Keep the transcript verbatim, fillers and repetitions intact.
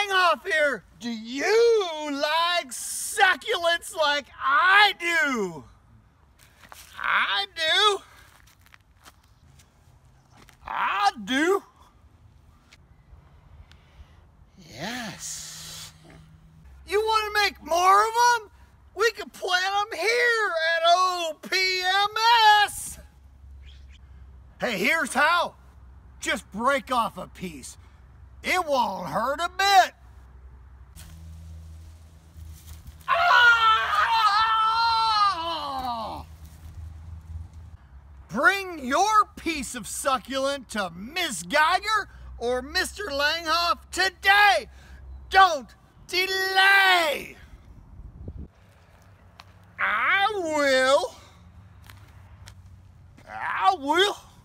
Langhoff here. Do you like succulents like I do? I do. I do. Yes. You want to make more of them? We can plant them here at O P M S. Hey, here's how. Just break off a piece. It won't hurt a bit. Ah! Bring your piece of succulent to Miss Geiger or Mister Langhoff today. Don't delay. I will. I will.